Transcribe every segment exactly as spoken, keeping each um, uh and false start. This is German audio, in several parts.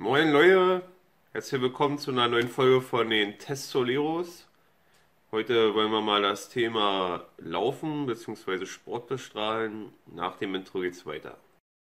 Moin Leute, herzlich willkommen zu einer neuen Folge von den Testoleros. Heute wollen wir mal das Thema Laufen bzw. Sport bestrahlen. Nach dem Intro geht's weiter.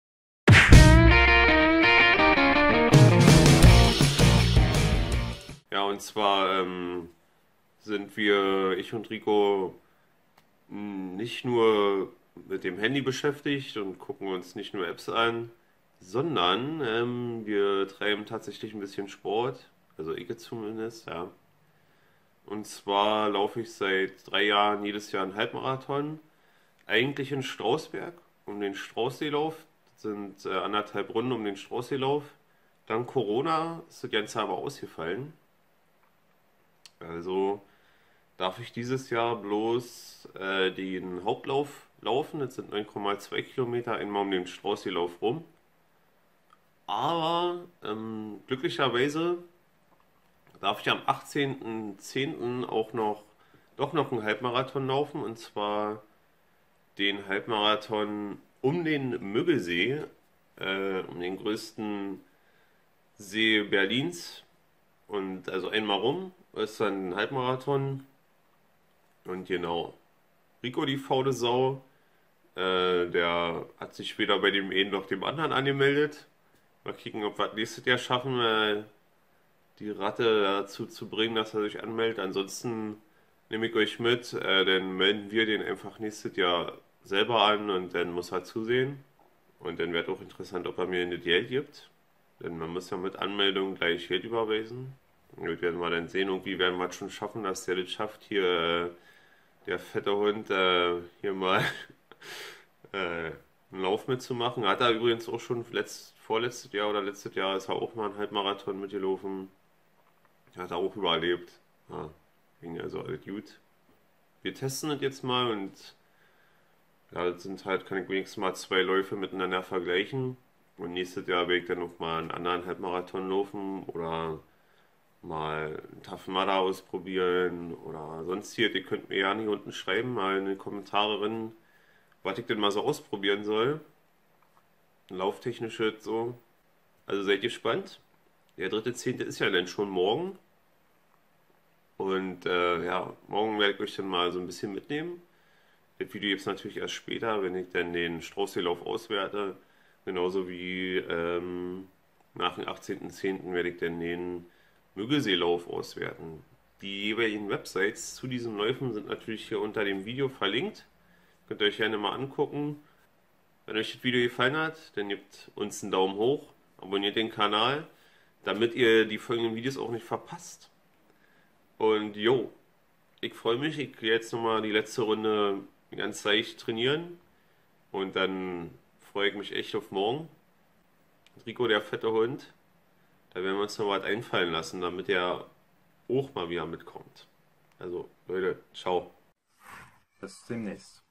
Ja, und zwar ähm, sind wir, ich und Rico, mh, nicht nur mit dem Handy beschäftigt und gucken uns nicht nur Apps an, sondern ähm, wir treiben tatsächlich ein bisschen Sport, also ich zumindest, ja. Und zwar laufe ich seit drei Jahren jedes Jahr einen Halbmarathon, eigentlich in Strausberg, um den Straußseelauf. Das sind äh, anderthalb Runden um den Straußseelauf. Dank Corona ist das Ganze aber ausgefallen. Also darf ich dieses Jahr bloß äh, den Hauptlauf laufen. Das sind neun Komma zwei Kilometer, einmal um den Straußseelauf rum. Aber ähm, glücklicherweise darf ich am achtzehnten zehnten auch noch doch noch einen Halbmarathon laufen, und zwar den Halbmarathon um den Müggelsee, äh, um den größten See Berlins. Und also einmal rum ist dann ein Halbmarathon. Und genau, Rico, die faule Sau, äh, der hat sich weder bei dem einen noch dem anderen angemeldet. Mal kicken, ob wir das nächstes Jahr schaffen, äh, die Ratte dazu zu bringen, dass er sich anmeldet. Ansonsten nehme ich euch mit, äh, dann melden wir den einfach nächstes Jahr selber an und dann muss er zusehen. Und dann wird auch interessant, ob er mir eine Geld gibt. Denn man muss ja mit Anmeldung gleich Geld überweisen. Und das werden wir dann sehen. Irgendwie werden wir es schon schaffen, dass der das schafft. Hier, äh, der fette Hund, äh, hier mal äh, einen Lauf mitzumachen. Hat er übrigens auch schon letzt, vorletztes Jahr oder letztes Jahr ist er auch mal einen Halbmarathon mitgelaufen. Hat er auch überlebt. Ja, ging also alles gut. Wir testen das jetzt mal und ja, das sind halt, kann ich wenigstens mal zwei Läufe miteinander vergleichen. Und nächstes Jahr werde ich dann noch mal einen anderen Halbmarathon laufen oder mal einen Tough Mudder ausprobieren oder sonst hier. Ihr könnt mir ja hier unten schreiben, mal in die Kommentare rein, was ich denn mal so ausprobieren soll. Lauftechnisches so. Also seid gespannt. Der dritte Zehnte ist ja dann schon morgen. Und äh, ja, morgen werde ich euch dann mal so ein bisschen mitnehmen. Das Video gibt es natürlich erst später, wenn ich dann den Straußseelauf auswerte. Genauso wie ähm, nach dem achtzehnten zehnten werde ich dann den Müggelseelauf auswerten. Die jeweiligen Websites zu diesen Läufen sind natürlich hier unter dem Video verlinkt. Könnt ihr euch gerne mal angucken. Wenn euch das Video gefallen hat, dann gebt uns einen Daumen hoch, abonniert den Kanal, damit ihr die folgenden Videos auch nicht verpasst. Und jo, ich freue mich, ich gehe jetzt nochmal die letzte Runde ganz leicht trainieren und dann freue ich mich echt auf morgen. Rico, der fette Hund, da werden wir uns noch was einfallen lassen, damit er auch mal wieder mitkommt. Also Leute, ciao. Bis demnächst.